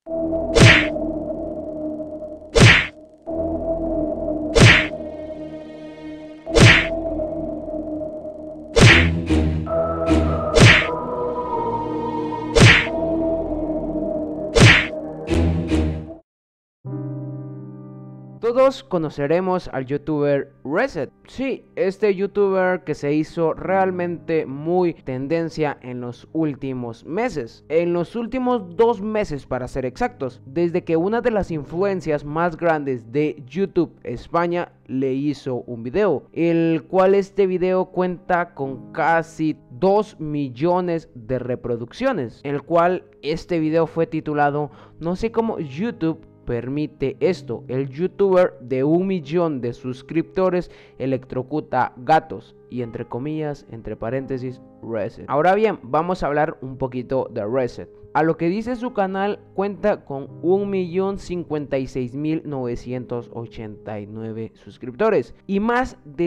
Todos conoceremos al youtuber Reset. Sí, este youtuber que se hizo realmente muy tendencia en los últimos meses. En los últimos 2 meses para ser exactos. Desde que una de las influencias más grandes de YouTube España le hizo un video. El cual este video cuenta con casi 2 millones de reproducciones. El cual este video fue titulado "No sé cómo YouTube permite esto". El youtuber de 1 millón de suscriptores electrocuta gatos, y entre comillas, entre paréntesis, Reset. Ahora bien, vamos a hablar un poquito de Reset. A lo que dice su canal, cuenta con 1.056.989 suscriptores y más de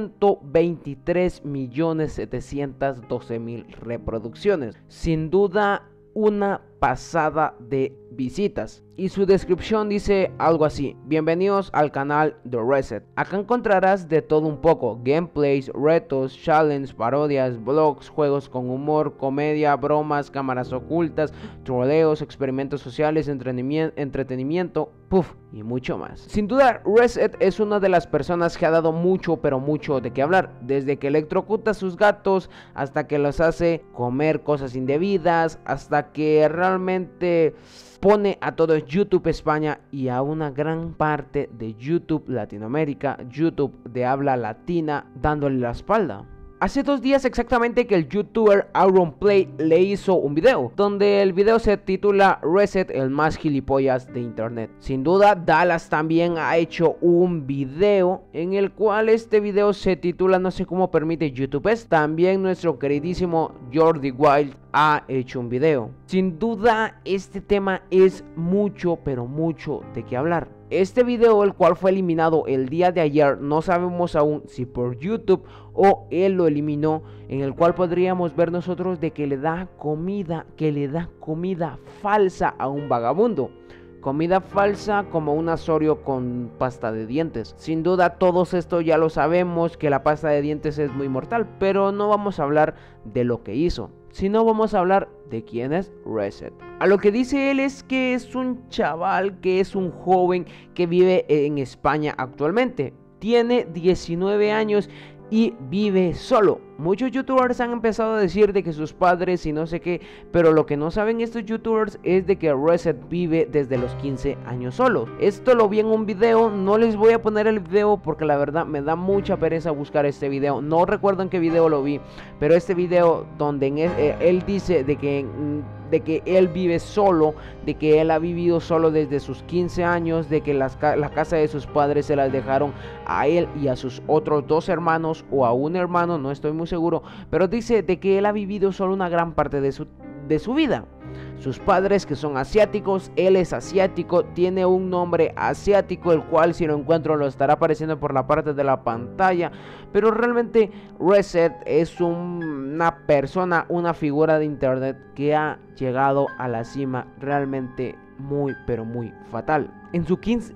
123.712.000 reproducciones. Sin duda, una pasada de visitas. Y su descripción dice algo así: bienvenidos al canal de Reset. Acá encontrarás de todo un poco: gameplays, retos, challenges, parodias, vlogs, juegos con humor, comedia, bromas, cámaras ocultas, troleos, experimentos sociales, entretenimiento, y mucho más. Sin duda, Reset es una de las personas que ha dado mucho, pero mucho de qué hablar. Desde que electrocuta a sus gatos, hasta que los hace comer cosas indebidas, hasta que realmente pone a todo YouTube España y a una gran parte de YouTube Latinoamérica, YouTube de habla latina, dándole la espalda. Hace 2 días exactamente que el youtuber Auronplay le hizo un video, donde el video se titula "Reset, el más gilipollas de internet". Sin duda, Dallas también ha hecho un video, en el cual este video se titula "No sé cómo permite YouTube esto". También nuestro queridísimo Jordi Wild ha hecho un video. Sin duda, este tema es mucho, pero mucho de qué hablar. Este video, el cual fue eliminado el día de ayer, no sabemos aún si por YouTube o él lo eliminó, en el cual podríamos ver nosotros de que le da comida falsa a un vagabundo. Comida falsa como un Asorio con pasta de dientes. Sin duda, todos esto ya lo sabemos, que la pasta de dientes es muy mortal, pero no vamos a hablar de lo que hizo, sino vamos a hablar de quién es Reset. A lo que dice él es que es un chaval, que es un joven que vive en España actualmente. Tiene 19 años y vive solo. Muchos youtubers han empezado a decir de que sus padres y no sé qué, pero lo que no saben estos youtubers es de que Reset vive desde los 15 años solo. Esto lo vi en un video, no les voy a poner el video porque la verdad me da mucha pereza buscar este video. No recuerdo en qué video lo vi, pero este video donde él dice de que él vive solo, de que él ha vivido solo desde sus 15 años, de que la casa de sus padres se las dejaron a él y a sus otros 2 hermanos, o a un hermano, no estoy muy seguro, pero dice de que él ha vivido solo una gran parte de su vida. Sus padres, que son asiáticos, él es asiático, tiene un nombre asiático, el cual si lo encuentro lo estará apareciendo por la parte de la pantalla. Pero realmente Reset es una persona, una figura de internet que ha llegado a la cima realmente muy, pero muy fatal. En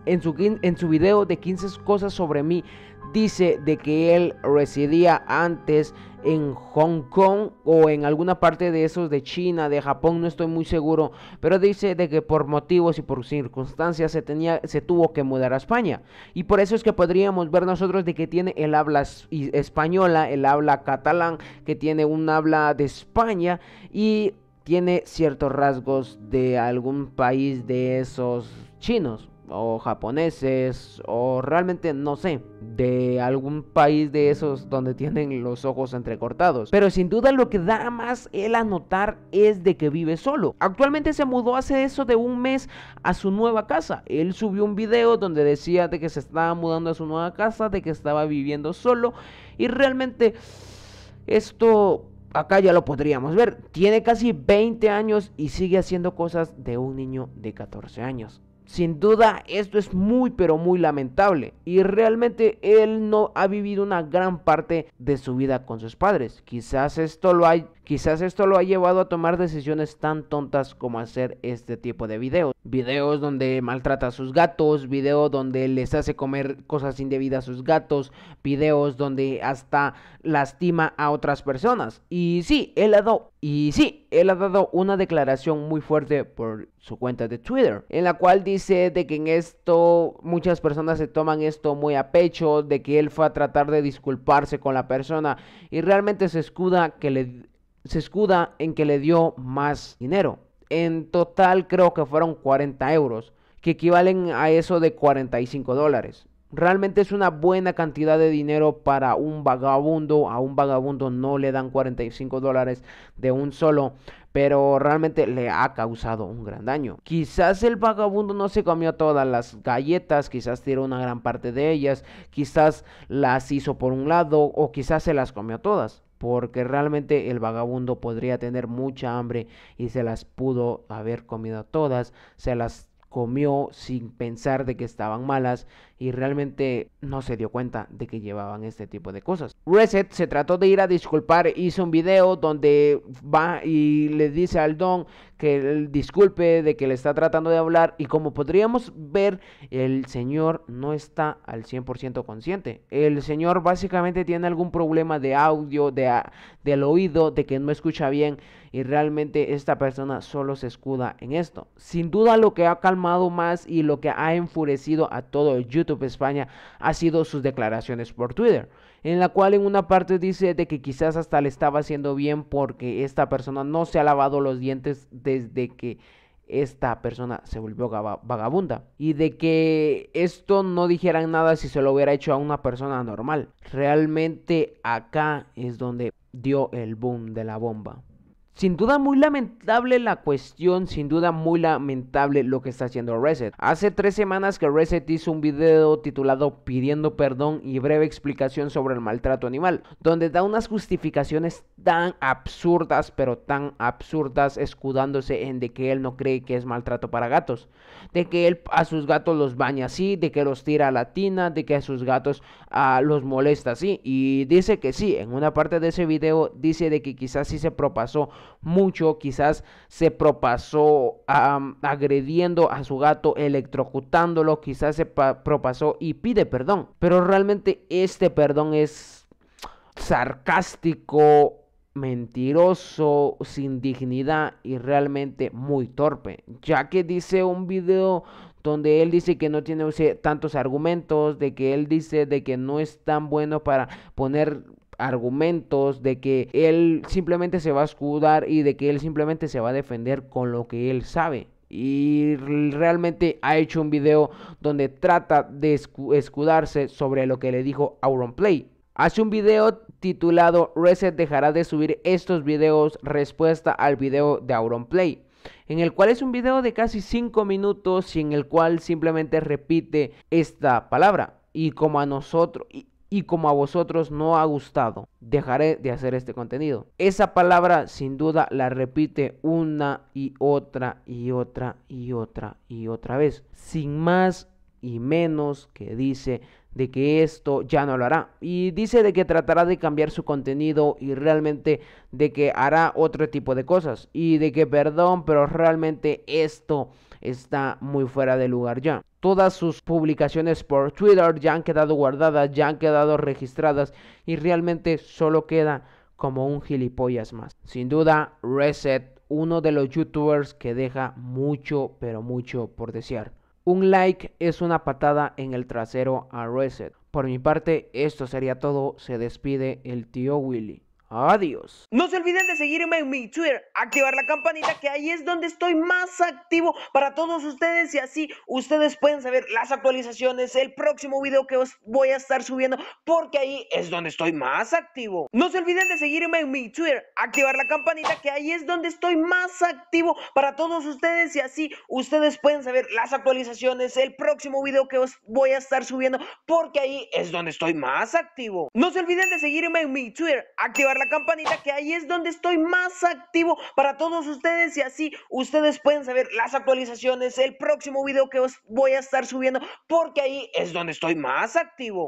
su video de 15 cosas sobre mí, dice de que él residía antes en Hong Kong o en alguna parte de esos de China, de Japón, no estoy muy seguro, pero dice de que por motivos y por circunstancias se tuvo que mudar a España, y por eso es que podríamos ver nosotros de que tiene el habla española, el habla catalán, que tiene un habla de España y tiene ciertos rasgos de algún país de esos chinos o japoneses, o realmente no sé, de algún país de esos donde tienen los ojos entrecortados. Pero sin duda lo que da más él a notar es de que vive solo. Actualmente se mudó hace eso de 1 mes a su nueva casa. Él subió un video donde decía de que se estaba mudando a su nueva casa, de que estaba viviendo solo, y realmente esto acá ya lo podríamos ver. Tiene casi 20 años y sigue haciendo cosas de un niño de 14 años. Sin duda esto es muy, pero muy lamentable, y realmente él no ha vivido una gran parte de su vida con sus padres. Quizás Quizás esto lo ha llevado a tomar decisiones tan tontas como hacer este tipo de videos. Videos donde maltrata a sus gatos, videos donde les hace comer cosas indebidas a sus gatos, videos donde hasta lastima a otras personas. Y sí, él ha dado una declaración muy fuerte por su cuenta de Twitter, en la cual dice de que en esto muchas personas se toman esto muy a pecho, de que él fue a tratar de disculparse con la persona y realmente se escuda en que le dio más dinero. En total creo que fueron 40 euros, que equivalen a eso de $45. Realmente es una buena cantidad de dinero para un vagabundo. A un vagabundo no le dan $45 de un solo, pero realmente le ha causado un gran daño. Quizás el vagabundo no se comió todas las galletas, quizás tiró una gran parte de ellas, quizás las hizo por un lado o quizás se las comió todas. Porque realmente el vagabundo podría tener mucha hambre y se las pudo haber comido todas, se las comió sin pensar de que estaban malas y realmente no se dio cuenta de que llevaban este tipo de cosas. Reset se trató de ir a disculpar, hizo un video donde va y le dice al Don que él disculpe, de que le está tratando de hablar, y como podríamos ver, el señor no está al 100% consciente. El señor básicamente tiene algún problema de audio, del oído, de que no escucha bien, y realmente esta persona solo se escuda en esto. Sin duda lo que ha calmado más y lo que ha enfurecido a todo el YouTube España ha sido sus declaraciones por Twitter, en la cual en una parte dice de que quizás hasta le estaba haciendo bien porque esta persona no se ha lavado los dientes desde que esta persona se volvió vagabunda, y de que esto no dijeran nada si se lo hubiera hecho a una persona normal. Realmente acá es donde dio el boom de la bomba. Sin duda muy lamentable la cuestión, sin duda muy lamentable lo que está haciendo Reset. Hace 3 semanas que Reset hizo un video titulado Pidiendo perdón y breve explicación sobre el maltrato animal, donde da unas justificaciones tan absurdas, pero tan absurdas, escudándose en de que él no cree que es maltrato para gatos, de que él a sus gatos los baña así, de que los tira a la tina, de que a sus gatos los molesta así, y dice que sí. En una parte de ese video dice de que quizás sí se propasó mucho, quizás se propasó agrediendo a su gato, electrocutándolo, quizás se propasó y pide perdón, pero realmente este perdón es sarcástico, mentiroso, sin dignidad y realmente muy torpe, ya que dice un video donde él dice que no tiene tantos argumentos, de que él dice de que no es tan bueno para poner argumentos, de que él simplemente se va a escudar y de que él simplemente se va a defender con lo que él sabe. Y realmente ha hecho un video donde trata de escudarse sobre lo que le dijo Auronplay. Hace un video titulado Reset dejará de subir estos videos, respuesta al video de Auronplay, en el cual es un video de casi 5 minutos y en el cual simplemente repite esta palabra. Y como a vosotros no ha gustado, dejaré de hacer este contenido. Esa palabra sin duda la repite una y otra y otra y otra y otra vez, sin más y menos que dice de que esto ya no lo hará, y dice de que tratará de cambiar su contenido y realmente de que hará otro tipo de cosas y de que perdón, pero realmente esto está muy fuera de lugar ya. Todas sus publicaciones por Twitter ya han quedado guardadas, ya han quedado registradas y realmente solo queda como un gilipollas más. Sin duda, Reset, uno de los youtubers que deja mucho, pero mucho por desear. Un like es una patada en el trasero a Reset. Por mi parte, esto sería todo. Se despide el tío Willy. Adiós. No se olviden de seguirme en mi Twitter, activar la campanita, que ahí es donde estoy más activo para todos ustedes y así ustedes pueden saber las actualizaciones, el próximo video que os voy a estar subiendo, porque ahí es donde estoy más activo. No se olviden de seguirme en mi Twitter, activar la campanita, que ahí es donde estoy más activo para todos ustedes y así ustedes pueden saber las actualizaciones, el próximo video que os voy a estar subiendo, porque ahí es donde estoy más activo. No se olviden de seguirme en mi Twitter, activar la campanita, que ahí es donde estoy más activo para todos ustedes y así ustedes pueden saber las actualizaciones, el próximo video que os voy a estar subiendo, porque ahí es donde estoy más activo.